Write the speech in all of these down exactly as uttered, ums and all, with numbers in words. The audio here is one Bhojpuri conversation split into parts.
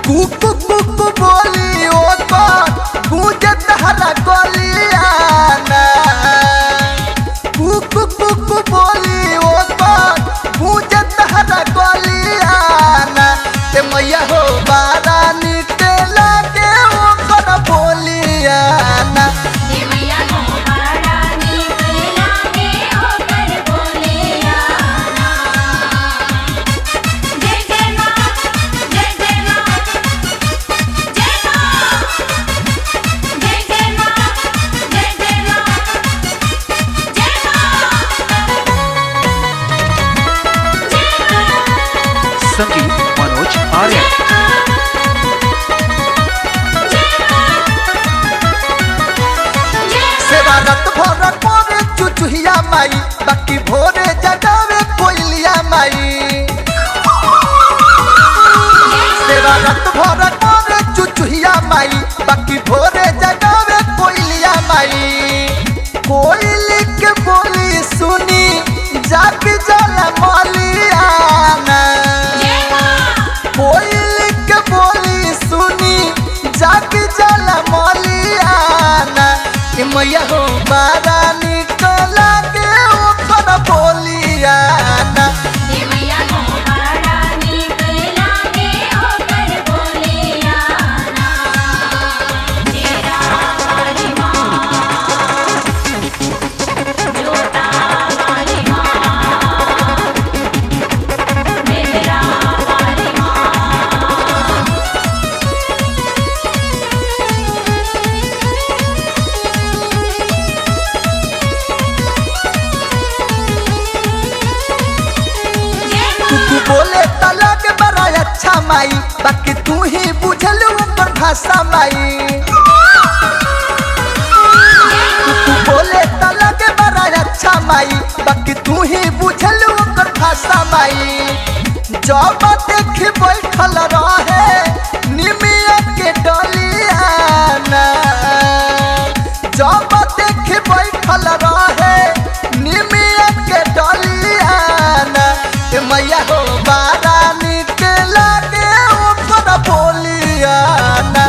कुकु कुकु बोली ओ पर गूंजे तहरा गलियाना। कुकु कुकु बोली ओ पर गूंजे तहरा गलियाना। ते मैया हो बारा निके लागे ओ कर बोलियाना। संगीत मनोज आर्य। सेवा रत भर करे चुचुहिया माई, बाकी भोरे जगावे कोयलिया माई। सेवा रत भर करे चुचुहिया माई, बाकी भोरे जगावे कोयलिया माई। कोयली के बोली सुनी जाग जाला मलियाना। कोयली के बोली सुनी जाग जाला मलियाना। कि मैया हो बारा निकला के ओकर बोलियाना। बोले तलक बड़ा अच्छा माई, बाकी तू ही बुझल ओकर भाषा माई। तू बोले तलक बड़ा अच्छा माई, बाकी तू ही बुझल ओकर भाषा माई। जब देख बैठल रहे निमिया के डलियाना। जब देख बैठल रहे निमिया के डलियाना। मैया हो बारा निकला के ओकर बोलियाना।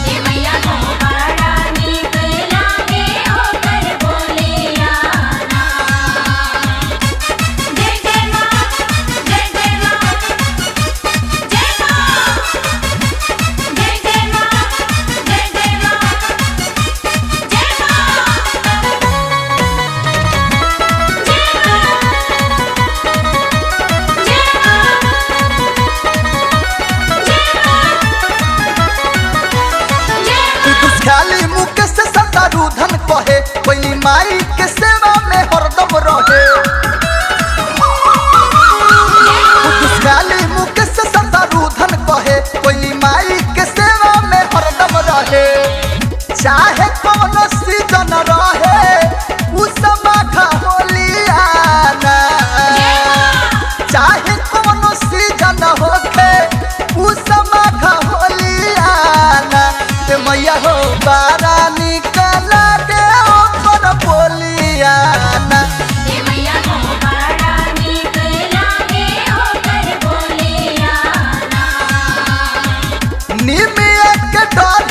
ख्याली मुके से सतारूधन कहे, कोई माई के सेवा में हरदम रहे। ख्याली मुके से सतारूधन कहे, कोई माई के सेवा में हरदम रहे। चाहे कौन सीजन रहे उस माघा होलियाना। चाहे कौन सीजन होके उस माघा होलियाना। मैया हो बारा निकला के ओकर बोलियाना। निमिया के डर